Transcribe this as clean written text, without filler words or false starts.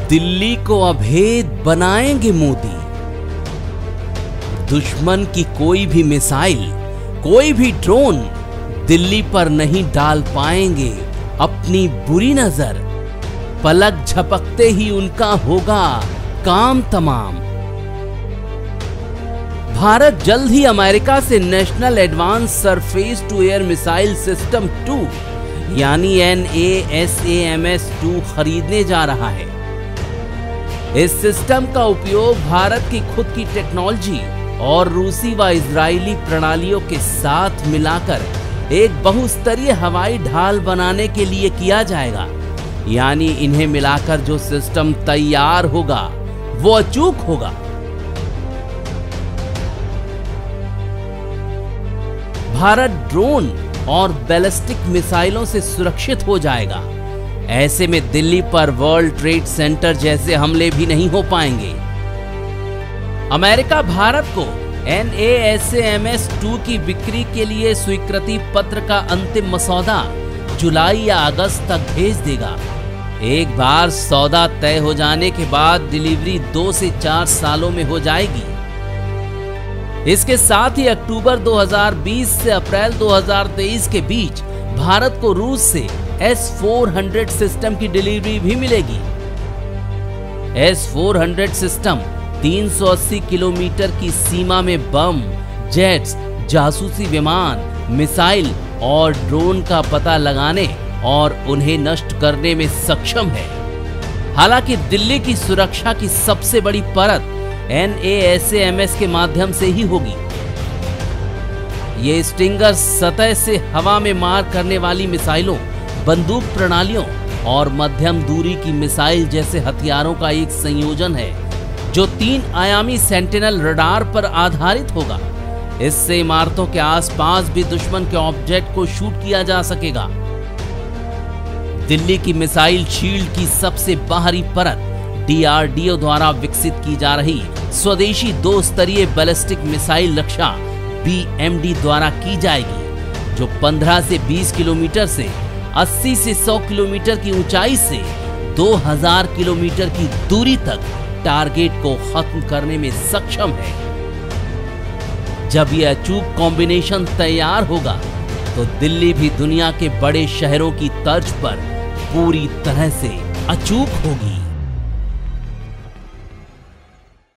दिल्ली को अभेद बनाएंगे मोदी। दुश्मन की कोई भी मिसाइल, कोई भी ड्रोन दिल्ली पर नहीं डाल पाएंगे अपनी बुरी नजर। पलक झपकते ही उनका होगा काम तमाम। भारत जल्द ही अमेरिका से national advance surface to air missile system 2 यानी NASAMS-2 खरीदने जा रहा है। इस सिस्टम का उपयोग भारत की खुद की टेक्नोलॉजी और रूसी व इजरायली प्रणालियों के साथ मिलाकर एक बहुस्तरीय हवाई ढाल बनाने के लिए किया जाएगा। यानी इन्हें मिलाकर जो सिस्टम तैयार होगा वो अचूक होगा। भारत ड्रोन और बैलिस्टिक मिसाइलों से सुरक्षित हो जाएगा। ऐसे में दिल्ली पर वर्ल्ड ट्रेड सेंटर जैसे हमले भी नहीं हो पाएंगे। अमेरिका भारत को NASAMS-2 की बिक्री के लिए स्वीकृति पत्र का अंतिम मसौदा जुलाई या अगस्त तक भेज देगा। एक बार सौदा तय हो जाने के बाद डिलीवरी 2 से 4 सालों में हो जाएगी। इसके साथ ही अक्टूबर 2020 से अप्रैल 2023 के बीच भारत को रूस से S-400 सिस्टम की डिलीवरी भी मिलेगी। S-400 सिस्टम 380 किलोमीटर की सीमा में बम, जेट्स, जासूसी विमान, मिसाइल और ड्रोन का पता लगाने और उन्हें नष्ट करने में सक्षम है। हालांकि दिल्ली की सुरक्षा की सबसे बड़ी परत NASAMS के माध्यम से ही होगी। ये स्टिंगर सतह से हवा में मार करने वाली मिसाइलों, बंदूक प्रणालियों और मध्यम दूरी की मिसाइल जैसे हथियारों का एक संयोजन है जो 3 आयामी सेंटिनल रडार पर आधारित होगा। इससे इमारतों के आसपास भी दुश्मन के ऑब्जेक्ट को शूट किया जा सकेगा। दिल्ली की मिसाइल शील्ड की सबसे बाहरी परत DRDO द्वारा विकसित की जा रही स्वदेशी 2 स्तरीय बैलिस्टिक मिसाइल रक्षा BMD द्वारा की जाएगी, जो 15 से 20 किलोमीटर से 80 से 100 किलोमीटर की ऊंचाई से 2000 किलोमीटर की दूरी तक टारगेट को खत्म करने में सक्षम है। जब यह अचूक कॉम्बिनेशन तैयार होगा तो दिल्ली भी दुनिया के बड़े शहरों की तर्ज पर पूरी तरह से अचूक होगी।